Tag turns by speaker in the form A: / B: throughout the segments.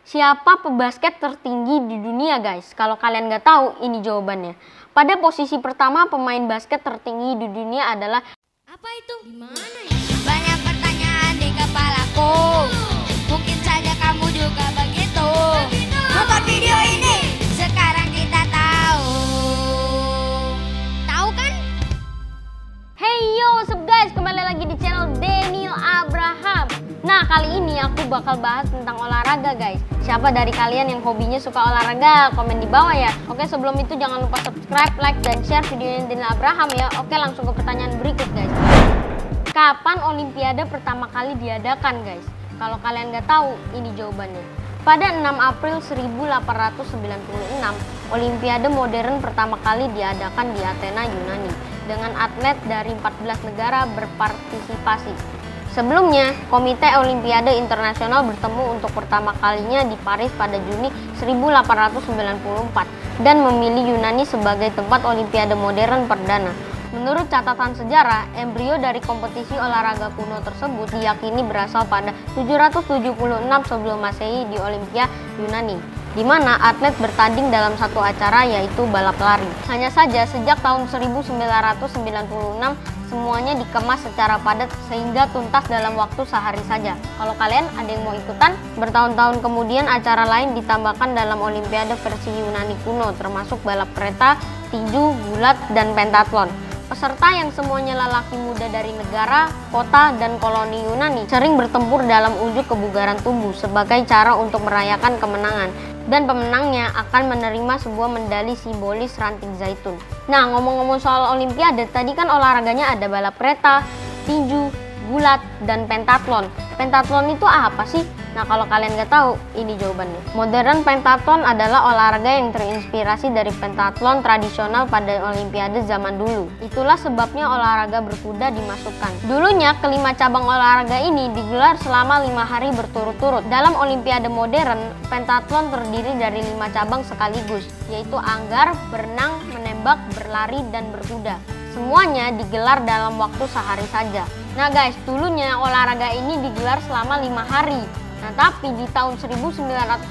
A: Siapa pebasket tertinggi di dunia, guys? Kalau kalian nggak tahu, ini jawabannya. Pada posisi pertama, pemain basket tertinggi di dunia adalah...
B: Apa itu? Gimana ya? Banyak pertanyaan di kepalaku. Mungkin saja kamu juga begitu. Nonton video ini, sekarang kita tahu. Tahu kan?
A: Hey yo, what's up guys? Kembali lagi di channel Daniel Abraham. Nah, kali ini aku bakal bahas tentang olahraga, guys. Siapa dari kalian yang hobinya suka olahraga? Komen di bawah ya. Oke, sebelum itu jangan lupa subscribe, like, dan share videonya Daniel Abraham ya. Oke, langsung ke pertanyaan berikut, guys. Kapan Olimpiade pertama kali diadakan, guys? Kalau kalian nggak tahu, ini jawabannya. Pada 6 April 1896, Olimpiade modern pertama kali diadakan di Athena, Yunani, dengan atlet dari 14 negara berpartisipasi. Sebelumnya, Komite Olimpiade Internasional bertemu untuk pertama kalinya di Paris pada Juni 1894 dan memilih Yunani sebagai tempat Olimpiade modern perdana. Menurut catatan sejarah, embrio dari kompetisi olahraga kuno tersebut diyakini berasal pada 776 sebelum Masehi di Olimpia, Yunani, di mana atlet bertanding dalam satu acara yaitu balap lari. Hanya saja sejak tahun 1996 semuanya dikemas secara padat sehingga tuntas dalam waktu sehari saja. Kalau kalian ada yang mau ikutan, bertahun-tahun kemudian acara lain ditambahkan dalam Olimpiade versi Yunani kuno, termasuk balap kereta, tinju, gulat, dan pentatlon. Peserta yang semuanya lelaki muda dari negara, kota, dan koloni Yunani sering bertempur dalam ujuk kebugaran tubuh sebagai cara untuk merayakan kemenangan. Dan pemenangnya akan menerima sebuah medali simbolis ranting zaitun. Nah, ngomong-ngomong soal Olimpiade, tadi kan olahraganya ada balap kereta, tinju, gulat, dan pentatlon. Pentatlon itu apa sih? Nah, kalau kalian nggak tahu, ini jawabannya. Modern pentatlon adalah olahraga yang terinspirasi dari pentatlon tradisional pada Olimpiade zaman dulu. Itulah sebabnya olahraga berkuda dimasukkan. Dulunya, kelima cabang olahraga ini digelar selama 5 hari berturut-turut. Dalam Olimpiade modern, pentatlon terdiri dari 5 cabang sekaligus, yaitu anggar, berenang, menembak, berlari, dan berkuda. Semuanya digelar dalam waktu sehari saja. Nah guys, dulunya olahraga ini digelar selama 5 hari. Nah, tapi di tahun 1996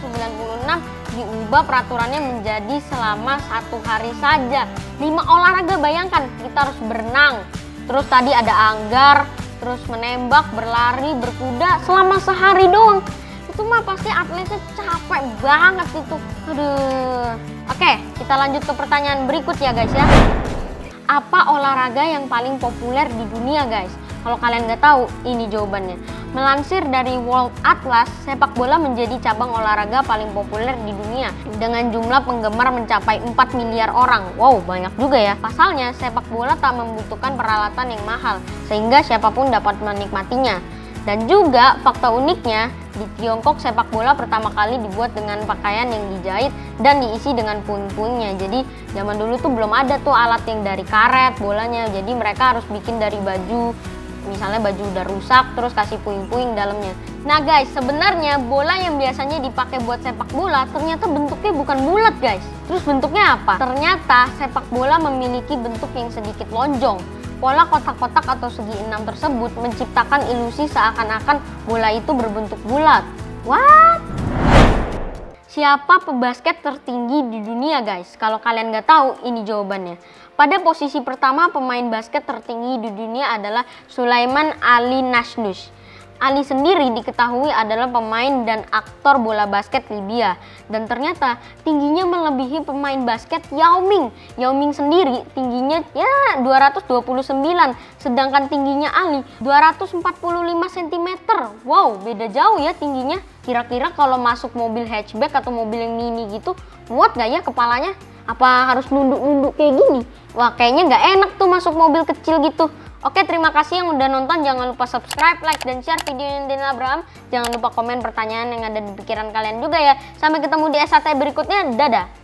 A: diubah peraturannya menjadi selama 1 hari saja. 5 olahraga, bayangkan, kita harus berenang, terus tadi ada anggar, terus menembak, berlari, berkuda selama sehari doang. Itu mah pasti atletnya capek banget itu. Aduh. Oke, kita lanjut ke pertanyaan berikut ya guys ya. Apa olahraga yang paling populer di dunia, guys? Kalau kalian nggak tahu, ini jawabannya. Melansir dari World Atlas, sepak bola menjadi cabang olahraga paling populer di dunia dengan jumlah penggemar mencapai 4 miliar orang. Wow, banyak juga ya. Pasalnya, sepak bola tak membutuhkan peralatan yang mahal, sehingga siapapun dapat menikmatinya. Dan juga fakta uniknya, di Tiongkok sepak bola pertama kali dibuat dengan pakaian yang dijahit dan diisi dengan puing-puingnya. Jadi zaman dulu tuh belum ada tuh alat yang dari karet bolanya. Jadi mereka harus bikin dari baju. Misalnya baju udah rusak terus kasih puing-puing dalamnya. Nah guys, sebenarnya bola yang biasanya dipakai buat sepak bola ternyata bentuknya bukan bulat guys. Terus bentuknya apa? Ternyata sepak bola memiliki bentuk yang sedikit lonjong. Pola kotak-kotak atau segi enam tersebut menciptakan ilusi seakan-akan bola itu berbentuk bulat. What? Siapa pebasket tertinggi di dunia, guys? Kalau kalian nggak tahu, ini jawabannya. Pada posisi pertama, pemain basket tertinggi di dunia adalah Sulaiman Ali Nasnus. Ali sendiri diketahui adalah pemain dan aktor bola basket Libya. Dan ternyata tingginya melebihi pemain basket Yao Ming. Yao Ming sendiri tingginya ya 229, sedangkan tingginya Ali 245 cm. Wow, beda jauh ya tingginya. Kira-kira kalau masuk mobil hatchback atau mobil yang mini gitu, muat gak ya kepalanya? Apa harus nunduk-nunduk kayak gini? Wah, kayaknya nggak enak tuh masuk mobil kecil gitu. Oke, terima kasih yang udah nonton. Jangan lupa subscribe, like, dan share video Daniel Abraham. Jangan lupa komen pertanyaan yang ada di pikiran kalian juga ya. Sampai ketemu di SAT berikutnya. Dadah!